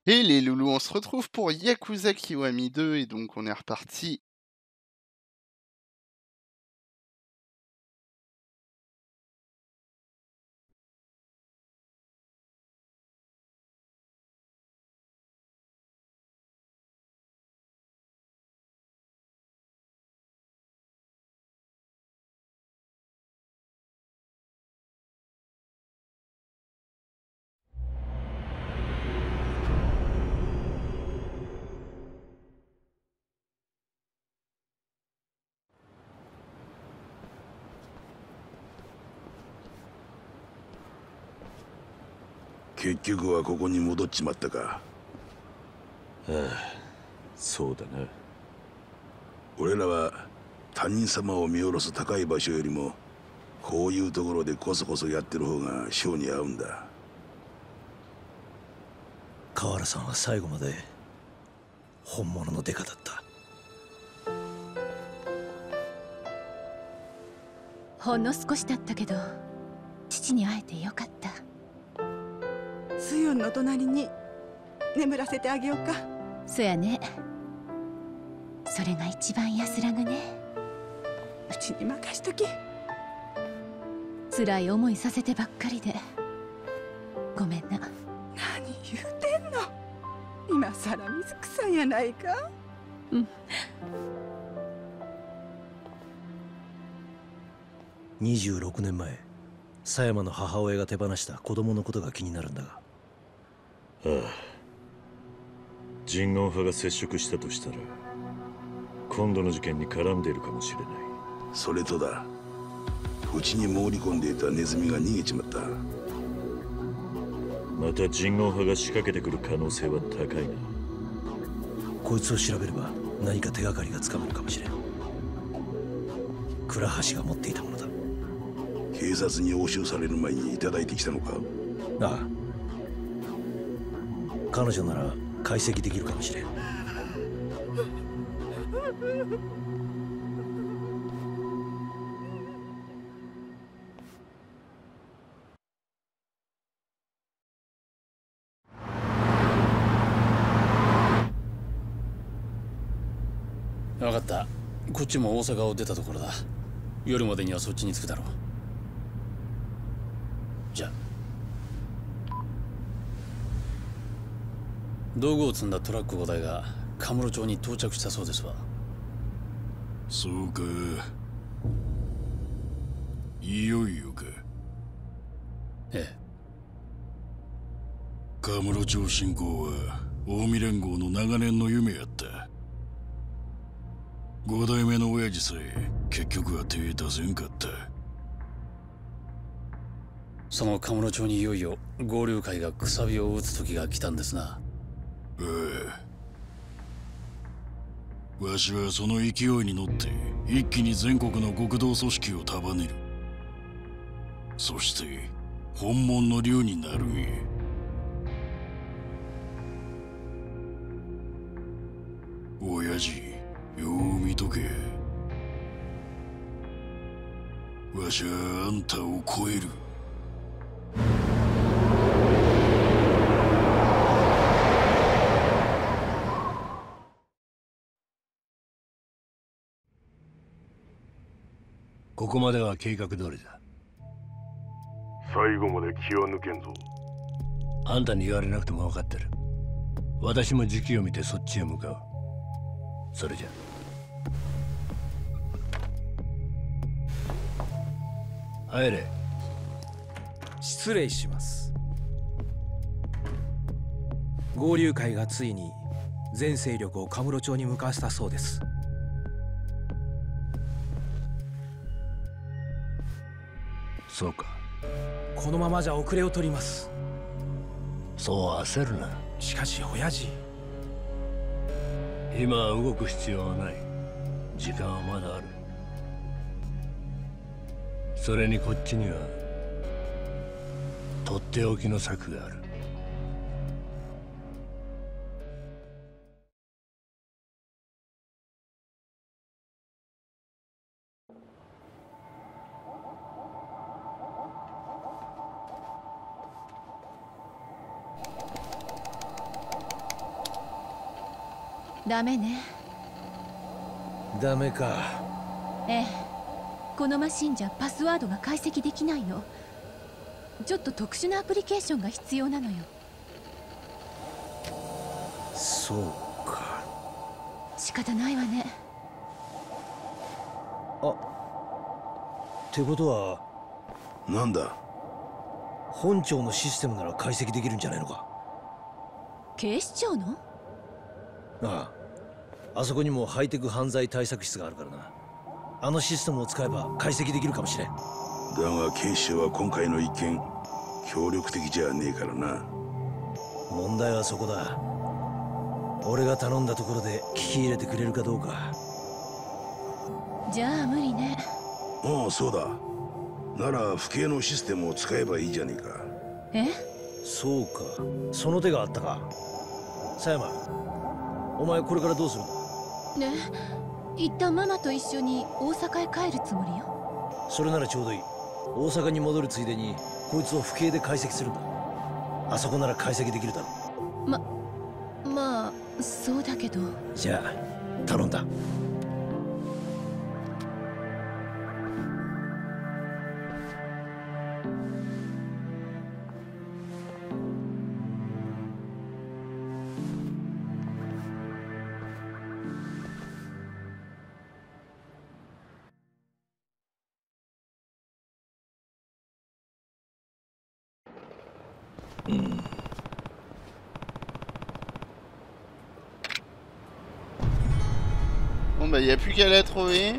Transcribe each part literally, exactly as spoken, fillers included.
Et les loulous, on se retrouve pour Yakuza Kiwami deux et donc on est reparti. 結局はここに戻っちまったか。 ああ、そうだな。 俺らは他人様を見下ろす高い場所よりもこういうところでこそこそやってる方が性に合うんだ。 河原さんは最後まで本物のデカだった。 ほんの少しだったけど父に会えてよかった。 スユンの隣に眠らせてあげようか。 そやね。それが一番安らぐね。 うちに任しとき。 辛い思いさせてばっかりでごめんな。 何言うてんの。今さら水草やないか。 うん。 にじゅうろくねんまえ、狭山の母親が手放した子供のことが気になるんだが。 ああ、人言派が接触したとしたら今度の事件に絡んでいるかもしれない。 それとだ、うちに潜り込んでいたネズミが逃げちまった。 また人言派が仕掛けてくる可能性は高いな。 こいつを調べれば何か手がかりがつかめるかもしれん。倉橋が持っていたものだ。 警察に押収される前にいただいてきたのか。 ああ、彼女なら解析できるかもしれん。 分かった。こっちも大阪を出たところだ。夜までにはそっちに着くだろう。じゃあ道具を積んだトラックごだいがカムロ町に到着したそうですわ。 そうか、いよいよか。 ええ。 カムロ町侵攻は近江連合の長年の夢やった。五代目の親父さえ結局は手出せんかった。 そのカムロ町にいよいよ合流会がくさびを打つ時が来たんですな。 ああ、わしはその勢いに乗って一気に全国の極道組織を束ねる。そして本物の竜になるんや。親父、よう見とけ。わしはあんたを超える。 ここまでは計画通りだ。 最後まで気は抜けんぞ。 あんたに言われなくても分かってる。私も時期を見てそっちへ向かう。それじゃ。入れ。 失礼します。合流会がついに全勢力をカムロ町に向かわせたそうです。 そうか。 このままじゃ遅れを取ります。 そう焦るな。 しかし親父、 今は動く必要はない。時間はまだある。それにこっちにはとっておきの策がある。 ダメね。 ダメか。 ええ、このマシンじゃパスワードが解析できないの。ちょっと特殊なアプリケーションが必要なのよ。 そうか。 仕方ないわね。 あ、ってことはなんだ。 本庁のシステムなら解析できるんじゃないのか。 警視庁の？ ああ、あそこにもハイテク犯罪対策室があるからな。あのシステムを使えば解析できるかもしれん。 だが警視庁は今回の一件協力的じゃねえからな。 問題はそこだ。俺が頼んだところで聞き入れてくれるかどうか。 じゃあ無理ね。 ああ、そうだ。なら不敬のシステムを使えばいいじゃねえか。 え？ そうか、その手があったか。狭山、お前これからどうするんだ？ ねえ、一旦ママと一緒に大阪へ帰るつもりよ。 それならちょうどいい。大阪に戻るついでにこいつを不敬で解析するんだ。あそこなら解析できるだろう。ままあそうだけど。 じゃあ頼んだ。 Bon bah il n'y a plus qu'à la trouver.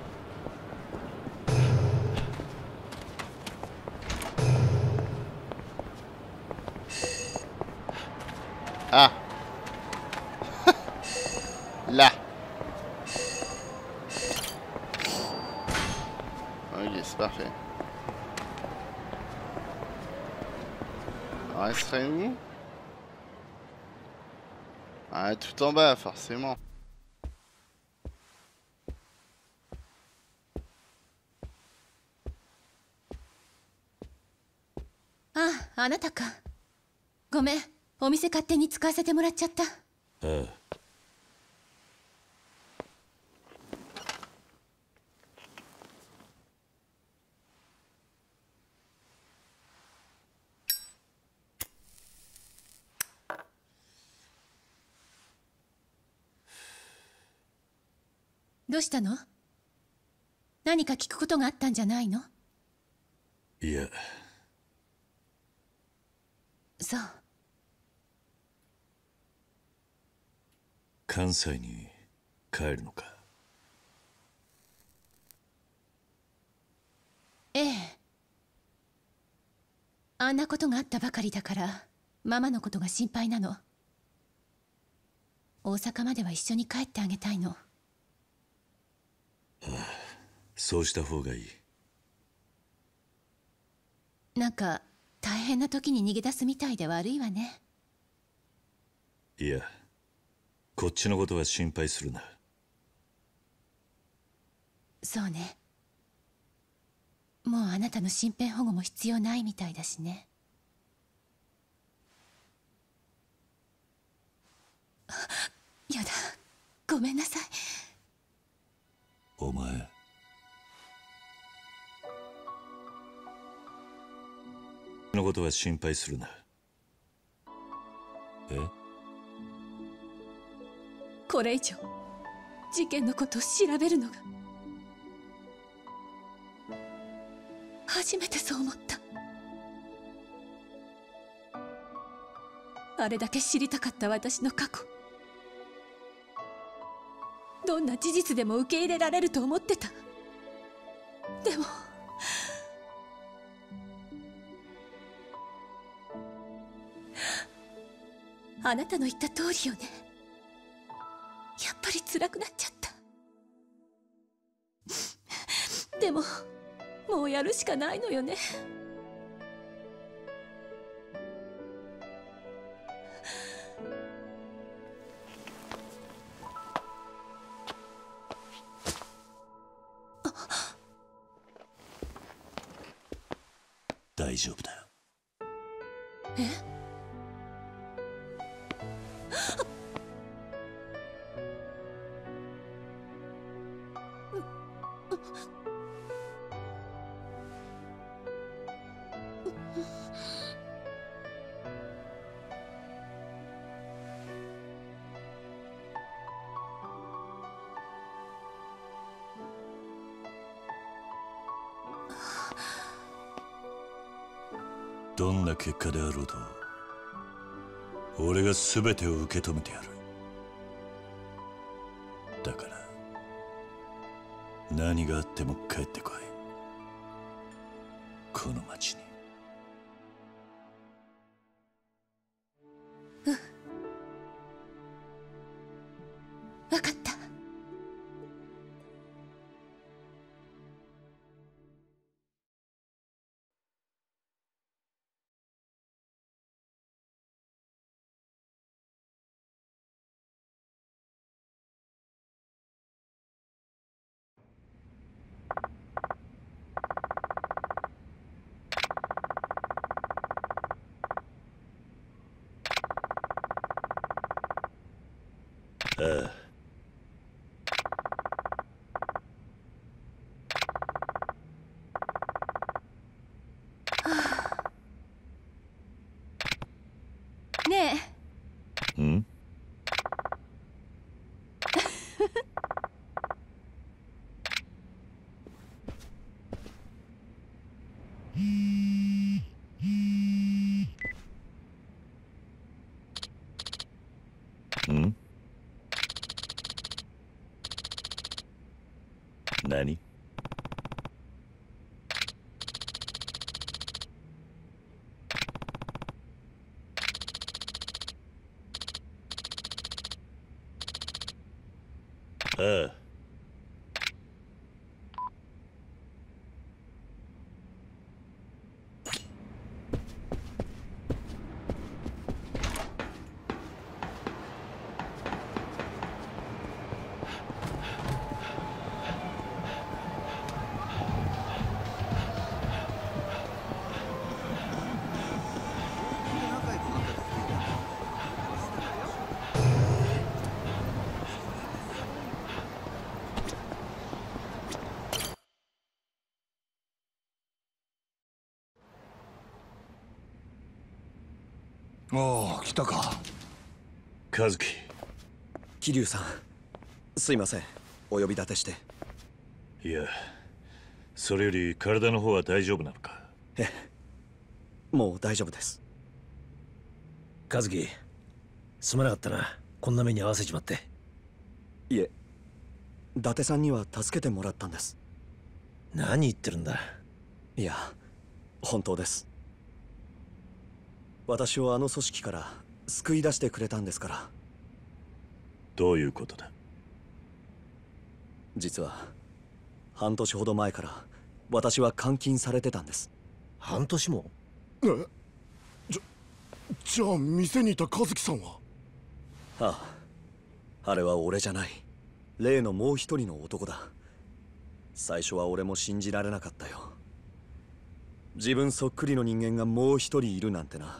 Ah. Là. Ok, c'est parfait. Alors elle serait où? Ah, tout en bas forcément. Ah, あなたか。ごめん、お店勝手に使わせてもらっちゃった。 ああ。 どうしたの？何か聞くことがあったんじゃないの？ いや。 そう。 関西に帰るのか？ ええ。あんなことがあったばかりだからママのことが心配なの。大阪までは一緒に帰ってあげたいの。 ああ、そうした方がいい。 なんか大変な時に逃げ出すみたいで悪いわね。 いや、こっちのことは心配するな。 そうね。もうあなたの身辺保護も必要ないみたいだしね。やだ、ごめんなさい。 お前のことは心配するな。え？ これ以上事件のことを調べるのが初めてそう思った。あれだけ知りたかった私の過去、どんな事実でも受け入れられると思ってた。でもあなたの言った通りよね。やっぱり辛くなっちゃった。でももうやるしかないのよね。 大丈夫だよ。 え？ どんな結果であろうと俺が全てを受け止めてやる。だから何があっても帰ってこい、この町に。 うん、分かった。 ああ。 ねえ。ん？ん？何？ああ。 ああ、来たか。 和樹。 桐生さん、すいません、お呼び立てして。 いや、それより体の方は大丈夫なのか？ ええ、もう大丈夫です。 和樹、すまなかったな、こんな目に遭わせちまって。 いえ、伊達さんには助けてもらったんです。 何言ってるんだ。 いや、本当です。私をあの組織から救い出してくれたんですから。 どういうことだ？ 実は半年ほど前から私は監禁されてたんです。 半年も？ え、じゃじゃあ店にいた和樹さんは？ ああ、あれは俺じゃない、例のもう一人の男だ。最初は俺も信じられなかったよ。自分そっくりの人間がもう一人いるなんてな。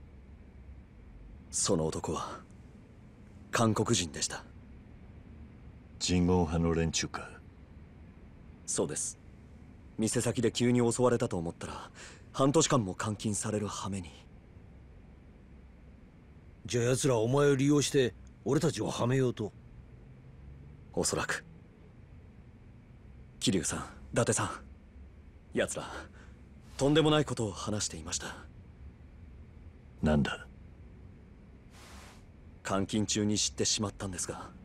その男は韓国人でした。 人言派の連中か？ そうです。店先で急に襲われたと思ったら半年間も監禁される羽目に。 じゃあ奴らはお前を利用して俺たちをはめようと？ おそらく。桐生さん、伊達さん、奴らとんでもないことを話していました。 なんだ？ 監禁中に知ってしまったんですが、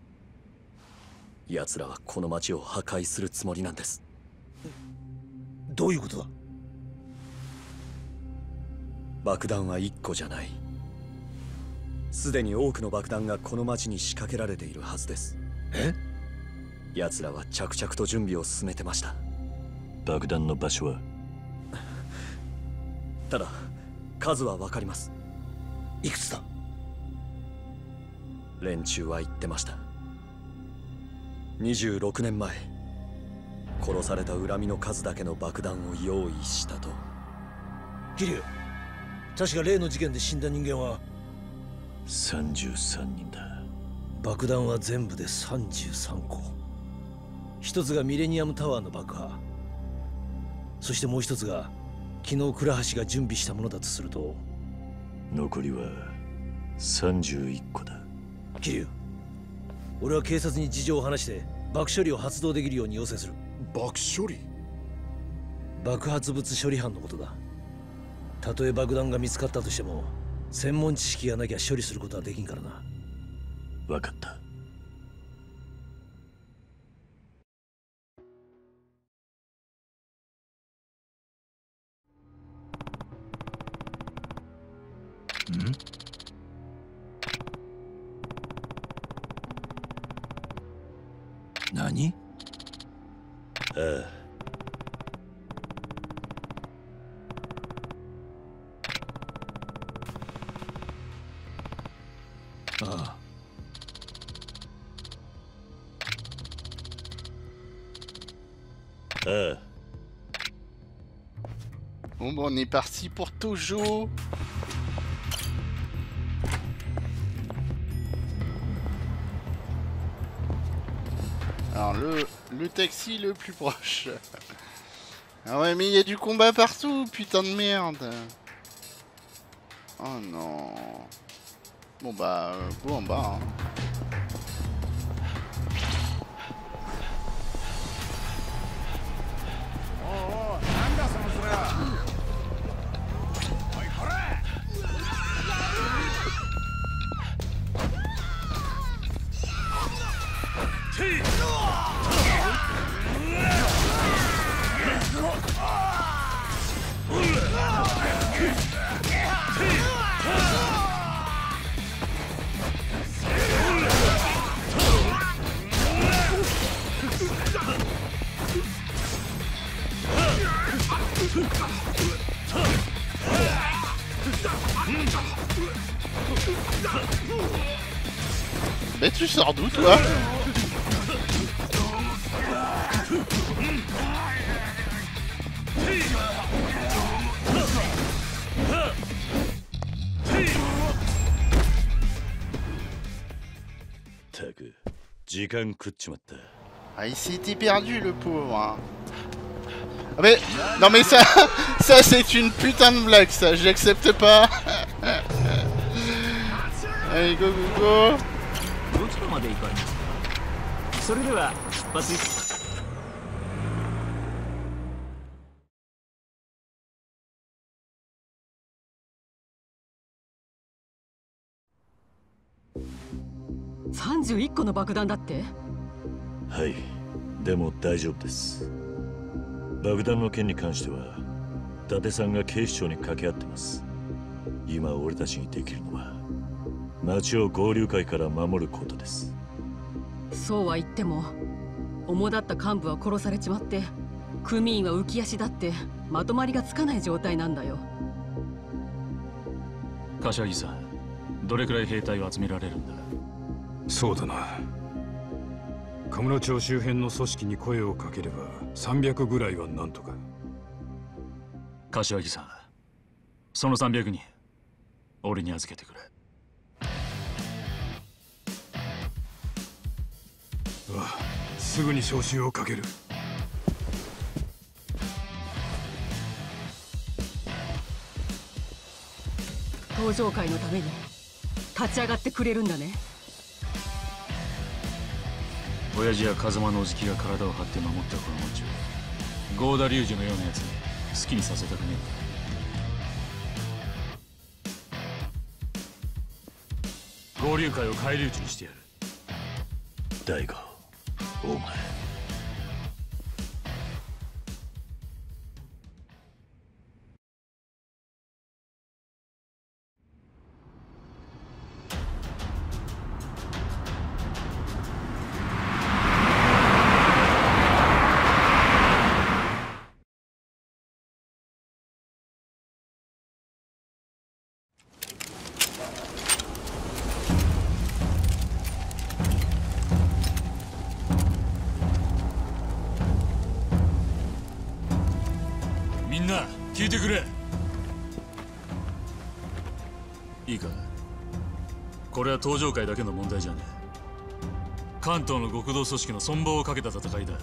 奴らはこの町を破壊するつもりなんです。 どういうことだ？ 爆弾はいっこじゃない。すでに多くの爆弾がこの町に仕掛けられているはずです。 え？ 奴らは着々と準備を進めてました。 爆弾の場所は？ ただ数は分かります。 いくつだ？ 連中は言ってました。にじゅうろくねんまえ、殺された恨みの数だけの爆弾を用意したと。 桐生、確か例の事件で死んだ人間はさんじゅうさんにんだ。 爆弾は全部でさんじゅうさんこ。一つがミレニアムタワーの爆破、そしてもう一つが昨日倉橋が準備したものだとすると、 残りはさんじゅういっこだ。 桐生、俺は警察に事情を話して爆処理を発動できるように要請する。 爆処理？ 爆発物処理班のことだ。 たとえ爆弾が見つかったとしても専門知識がなきゃ処理することはできんからな。 分かった。 ん？何？ ああ。 ああ。 ああ。 Bon, bon, on est parti pour Tojo. Alors le, le taxi le plus proche. Ah ouais, mais il y a du combat partout, putain de merde. Oh non. Bon bah, euh, go en bas. Hein. Mais tu sors d'où toi? Ah, il s'était perdu le pauvre. Hein. Ah mais non mais ça, ça c'est une putain de blague ça, j'accepte pas. Allez go go go. さんじゅういっこの爆弾だって？ はい、でも大丈夫です。爆弾の件に関しては伊達さんが警視庁に掛け合ってます。今俺たちにできるのは町を合流会から守ることです。 そうは言っても主だった幹部は殺されちまって組員は浮き足だってまとまりがつかない状態なんだよ。 柏木さん、どれくらい兵隊を集められるんだ？ そうだな。カムロ町周辺の組織に声をかければさんびゃくぐらいはなんとか。 柏木さん、そのさんびゃくにん俺に預けてくれ。 ああ、すぐに招集をかける。 登場会のために立ち上がってくれるんだね。 親父や風間のおじきが体を張って守ったこの町をゴーダ龍二のようなやつに好きにさせたくねえ。合流会を返り討ちにしてやる。 大悟、お前聞いてくれ。いいか、これは登場界だけの問題じゃねえ。関東の極道組織の存亡をかけた戦いだ。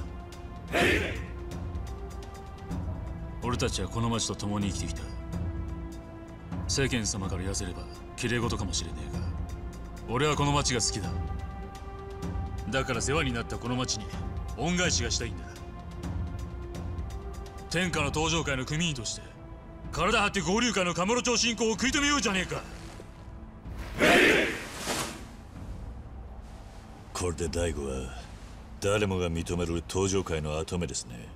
俺たちはこの町と共に生きてきた。世間様から言わせれば綺麗事かもしれねえが、俺はこの町が好きだ。だから世話になったこの町に恩返しがしたいんだ。天下の登場界の組員として体張って合流会のカムロ町進行を食い止めようじゃねえか。 これで大悟は誰もが認める登場界の跡目ですね。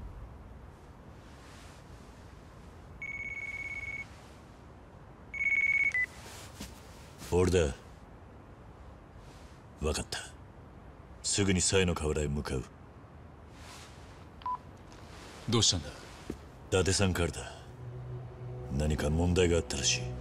俺だ。分かった。すぐにサイの河原へ向かう。 どうしたんだ？ 伊達さんからだ。何か問題があったらしい。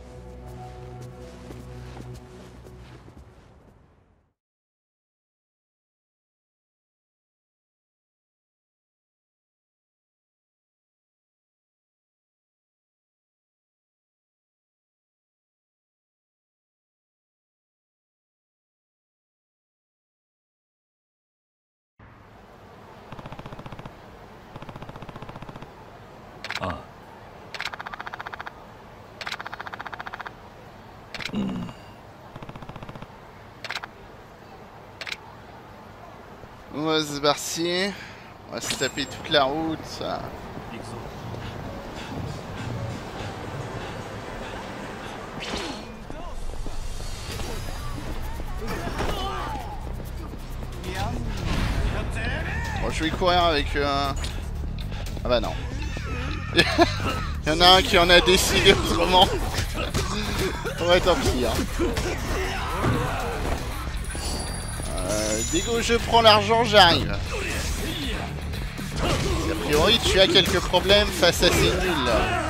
ああ。 Ouais, c'est parti. On va se taper toute la route, ça. Bon, je vais courir avec... Euh... Ah bah non. Il y en a un qui en a décidé autrement. Ouais, tant pis. Hein. Euh, Dégo, je prends l'argent, j'arrive. A priori, tu as quelques problèmes face à ces nuls là.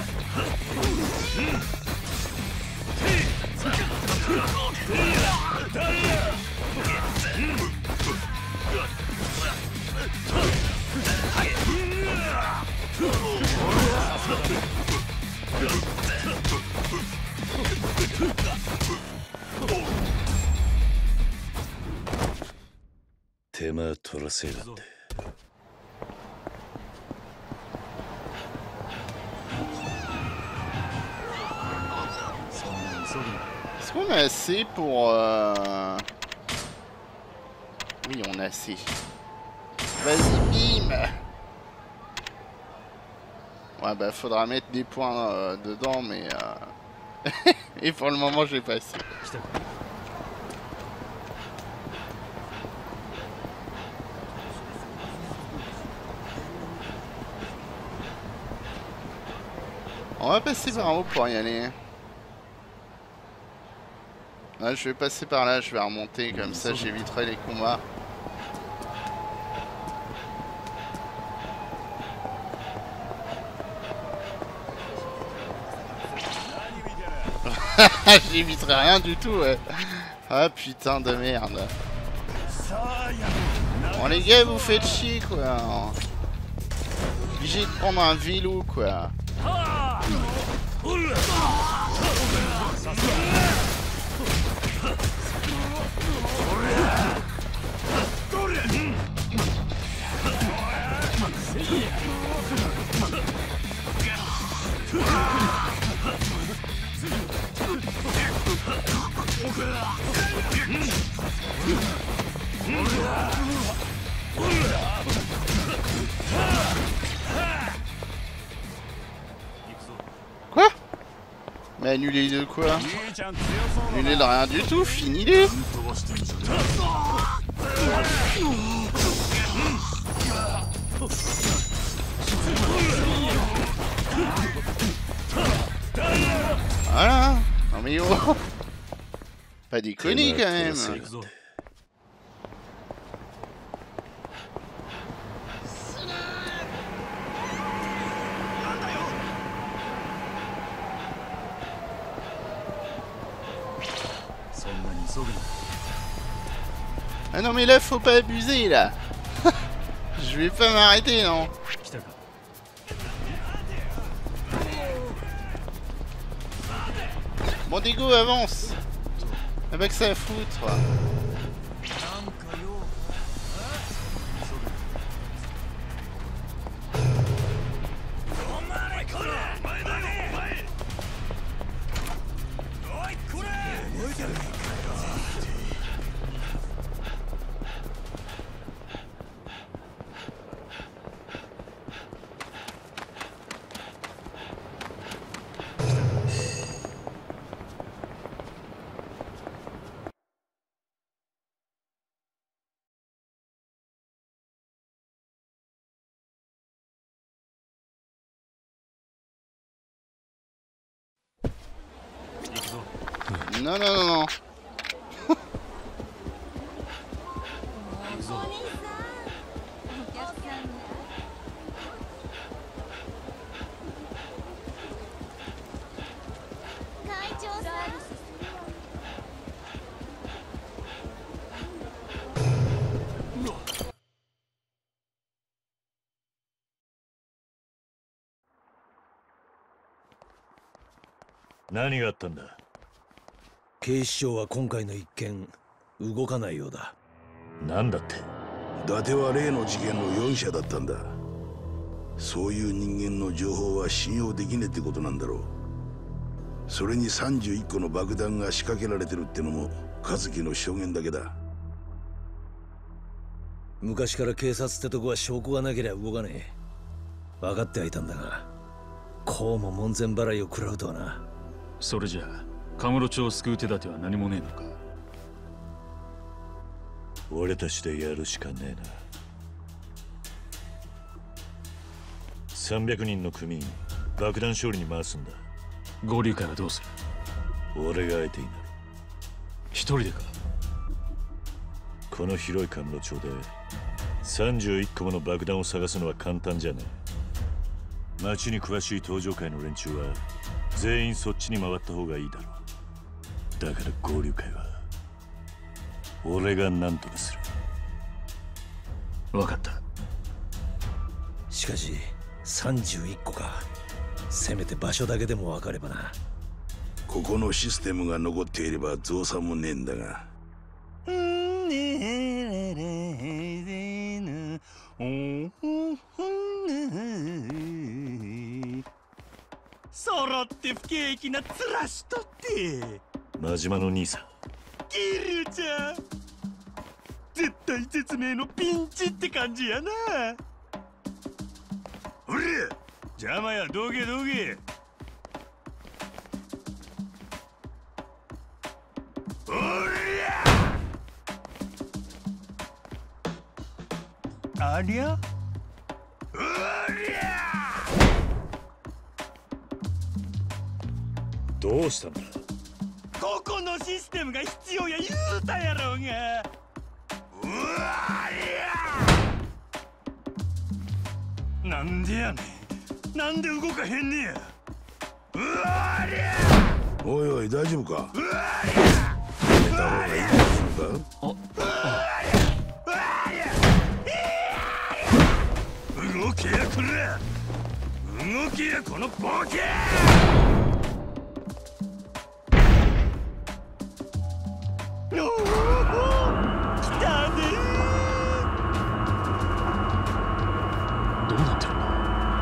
Tema torasera. Est-ce qu'on a assez pour... Euh... Oui, on a assez. Vas-y, bim. Ouais, bah faudra mettre des points euh, dedans, mais... Euh... Et pour le moment, j'ai pas assez. On va passer par en haut pour y aller. Ouais, je vais passer par là, je vais remonter, comme ça j'éviterai les combats. J'éviterai rien du tout, ouais. Ah putain de merde. Bon les gars, vous faites chier quoi. Obligé de prendre un vélo quoi. Quoi? Mais annuler de quoi? Annuler de rien du tout, finis-les. Voilà. Non mais oh. Pas déconner quand même. Ah non mais là faut pas abuser là. Je vais pas m'arrêter non. Bon Dégo avance. Y'a pas que ça à foutre. non, non, non, non. 何があったんだ。 警視庁は今回の一件動かないようだ。 なんだって。 伊達は例の事件の容疑者だったんだ。そういう人間の情報は信用できねえってことなんだろう。それにさんじゅういっこの爆弾が仕掛けられてるってのも和樹の証言だけだ。 昔から警察ってとこは証拠がなければ動かねえ。分かってはいたんだが、こうも門前払いを食らうとはな。 それじゃあカムロ町を救う手立ては何もねえのか。 俺たちでやるしかねえな。さんびゃくにんの組員爆弾処理に回すんだ。 合流会はどうする。俺が相手になる。 一人でか。 この広いカムロ町でさんじゅういっこもの爆弾を探すのは簡単じゃねえ。町に詳しい登場会の連中は全員そっちに回った方がいいだろう。だから合流会は俺が何とかする。 分かった。 しかしさんじゅういっこか。せめて場所だけでも分かればな。 ここのシステムが残っていれば増産もねえんだが。 揃って不景気な面しとって真島の兄さん。 ギルちゃん絶体絶命のピンチって感じやな。おりゃ邪魔や、どけどけ。おりゃありゃおりゃどうしたんだ。 ここのシステムが必要や言うたやろうが。うわりゃなんでやねん。なんで動かへんねや。うわりゃおいおい大丈夫か。うわりゃやめた方がいいんじゃないのか。 動けやこら。動けやこのボケ。おお来たね。 どうなってるんだ。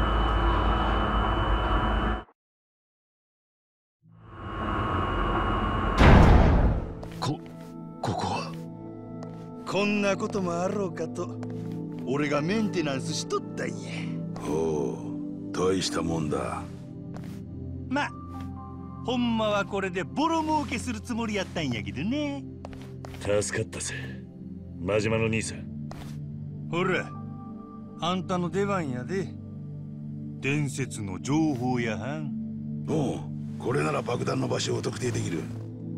こここは。 こんなこともあろうかと俺がメンテナンスしとったんや。 ほう、大したもんだ。 ま、ほんまはこれでボロ儲けするつもりやったんやけどね。 助かったぜ真島の兄さん。 ほらあんたの出番やで。伝説の情報やはん。 おう、これなら爆弾の場所を特定できる。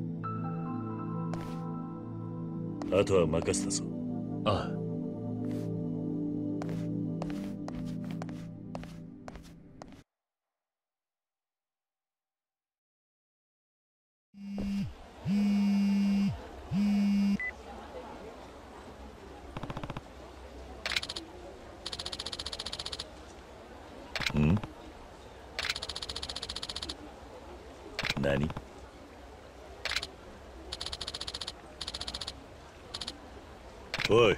あとは任せたぞ。 ああ。 ん？何？おい。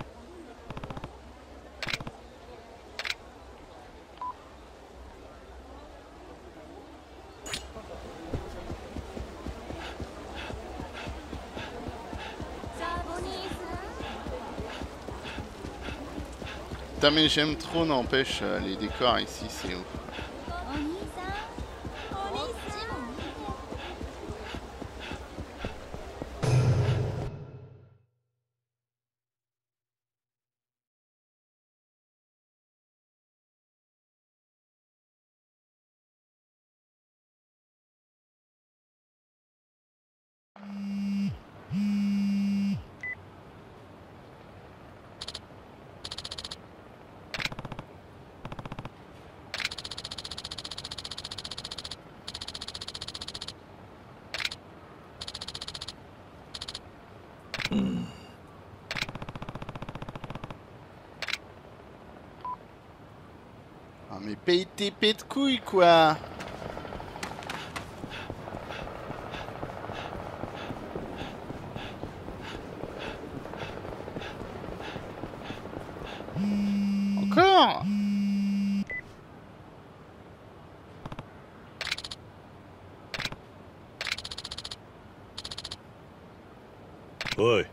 Putain mais j'aime trop, n'empêche, les décors ici c'est ouf. Ah mais paye tes pets de couilles quoi. Encore. おい。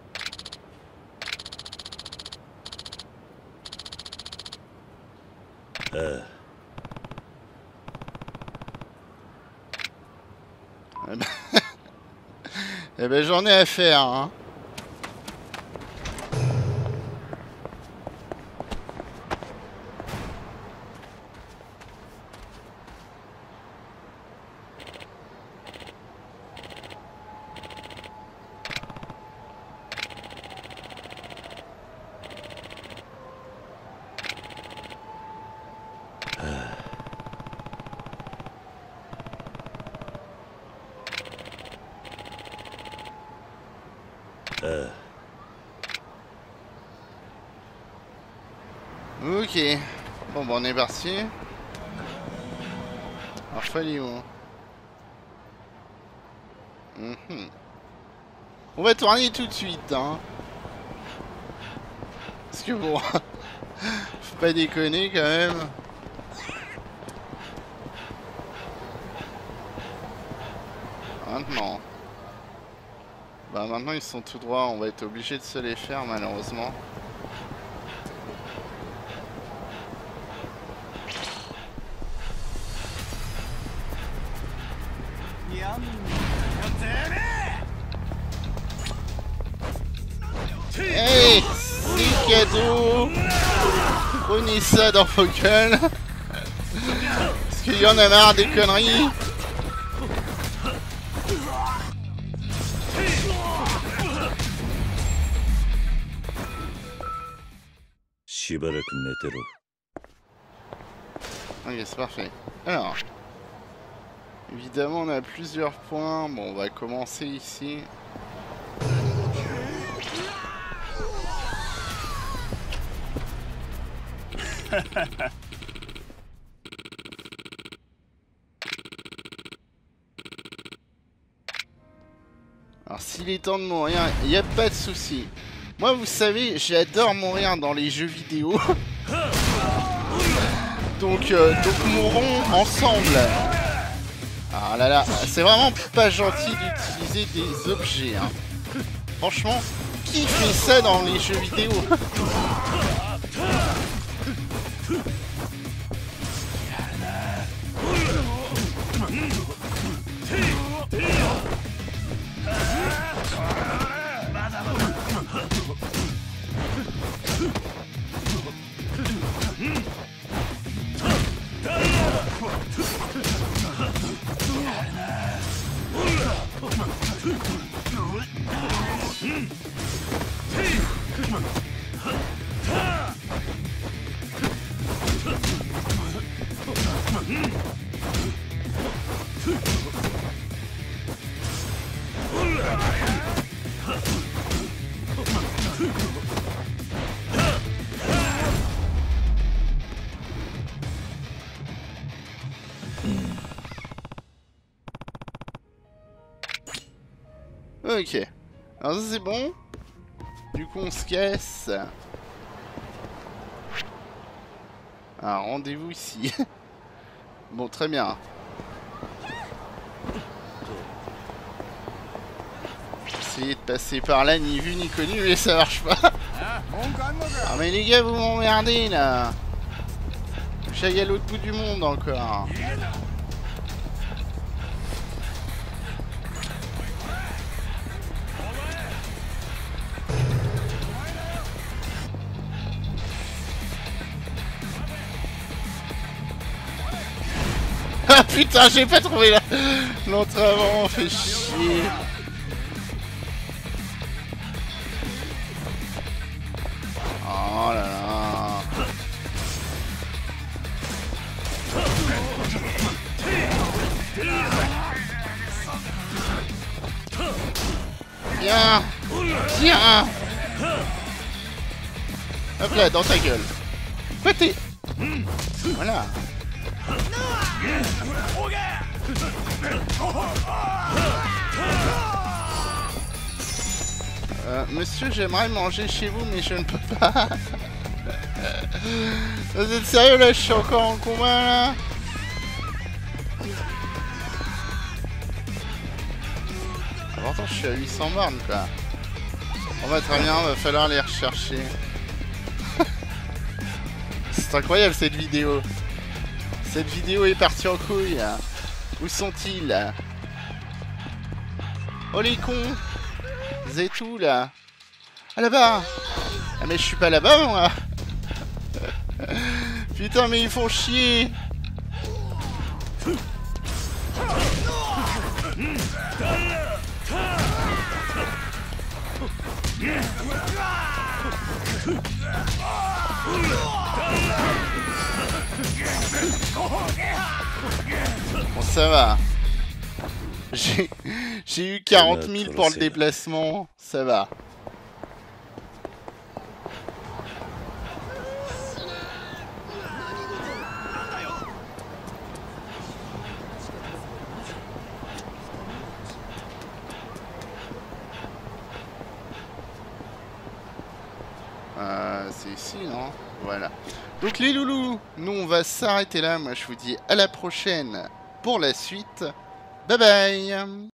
ああ。 Eh ben, eh ben j'en ai à faire hein. Ok, bon bah on est parti. Alors fallait où mm-hmm. On va tourner tout de suite hein. Parce que bon, faut pas déconner quand même. Maintenant. Bah maintenant ils sont tout droits, on va être obligé de se les faire malheureusement. Hey, c'est cadeau. Prenez ça dans vos gueules. Parce qu'il y en a marre des conneries. Ok, c'est parfait. Alors, évidemment, on a plusieurs points. Bon, on va commencer ici. Alors, s'il est temps de mourir, il n'y a pas de souci. Moi, vous savez, j'adore mourir dans les jeux vidéo. donc, euh, donc, mourons ensemble. Ah là là, c'est vraiment pas gentil d'utiliser des objets. Hein. Franchement, qui fait ça dans les jeux vidéo? Ok, alors ça c'est bon. Du coup on se casse. Ah, rendez-vous ici. Bon, très bien. Essayer de passer par là, ni vu ni connu, mais ça marche pas. Ah mais les gars, vous m'emmerdez là. Je suis à l'autre bout du monde encore. Ah putain, j'ai pas trouvé l'autre avant, fait chier. Hop là, dans ta gueule. Pété. Voilà. Euh, monsieur, j'aimerais manger chez vous, mais je ne peux pas. Vous êtes sérieux là? Je suis encore en combat là. Pourtant, je suis à huit cents bornes quoi. On va très bien, va falloir les rechercher. C'est incroyable cette vidéo. Cette vidéo est partie en couille. Où sont-ils? Oh les cons. Vous êtes où là? Ah là-bas. Ah mais je suis pas là-bas moi. Putain mais ils font chier. Bon ça va. J'ai j'ai eu quarante mille pour le déplacement, ça va. Euh, c'est ici, non? Voilà. Donc les loulous, nous on va s'arrêter là. Moi je vous dis à la prochaine pour la suite. Bye bye.